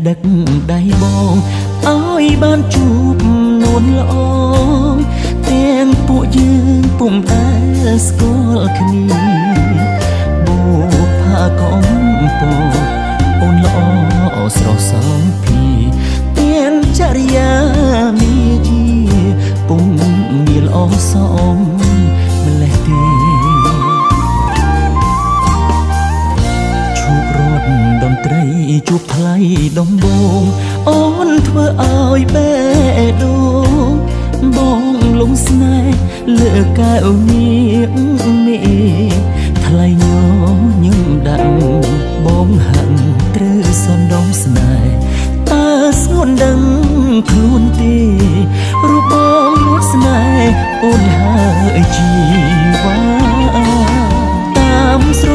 ដឹកដៃបងឲ្យបានជួបនួនល្អទាំងពួកយើងពុំដែលស្គាល់គ្នាបូផាកំពតអូនល្អស្រស់សំភីទាំងចរិយាមីជាពុំមានល្អសមម្លេះទេជួបរត់តន្ត្រីជួបថ្លៃដំបងអូនធ្វើឲ្យបេះដូងបងលងស្នេហ៍លើកែវនេះថ្លៃញញឹមដាក់បងហាក់ត្រូវសន្តំស្នេហ៍តើស្ងួនដឹងខ្លួនទេរូបបងលួចស្នេហ៍អូនហើយជីវ៉ាតាមស្រ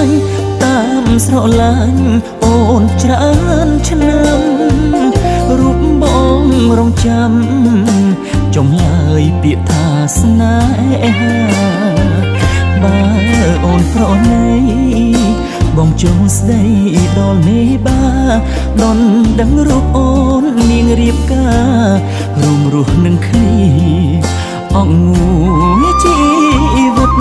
ឡាញ់អូនច្រើនឆ្នាំរូបបងរងចាំចំឡើយពាក្យថាស្នេហាបើអូនប្រណីបងចង់ស្ដីដល់មេបាដនដឹងរូបអូននាងរៀបការរួមរស់នឹងគ្នាអង្ងូជីវិត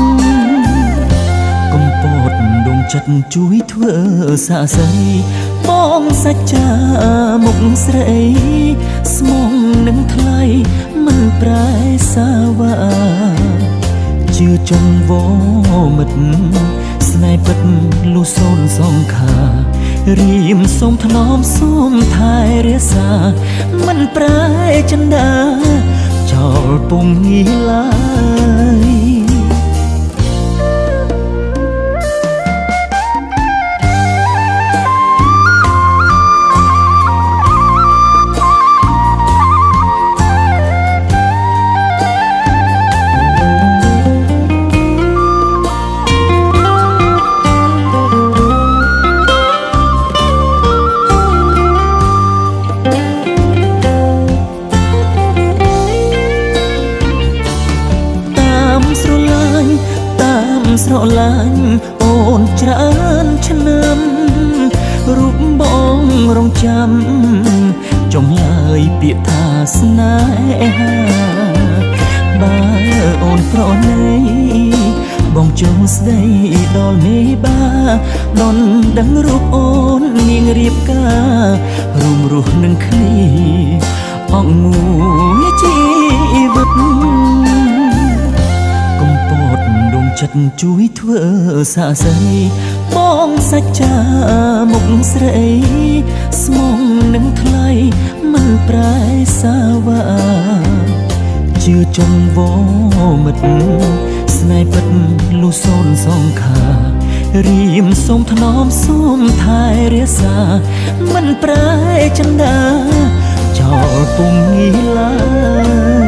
កំពតដងចិត្តជួយធ្វើសាស័យបងសច្ចាមុខស្រីស្មងនឹងថ្លៃមិនប្រែសាវ៉ាជឿចង់វមិត្តស្នេហ៍ពិតលុះសូនសងខារៀមសូមថ្នមសូមថែរក្សាមិនប្រែចិន្តាចោលពុំងាយឡើយស្រឡាញ់អូនច្រើនឆ្នាំរូបបងរងចាំចំឡើយពាក្យថាស្នេហាបើអូនប្រណីបងចង់ស្ដីដល់មេបាដនដឹងរូបអូននាងរៀបការរួមរស់នឹងគ្នាអង្ងូជីវិតចិត្តជួយធ្វើសាស័យបងសច្ចាមុខស្រីស្មងនឹងថ្លៃមិនប្រែសាវ៉ាជឿចង់វមិត្តស្នេហ៍ពិតលុះសូនសងខារៀមសូមថ្នមសូមថែរក្សាមិនប្រែចិន្តាចោលពុំងាយឡើយ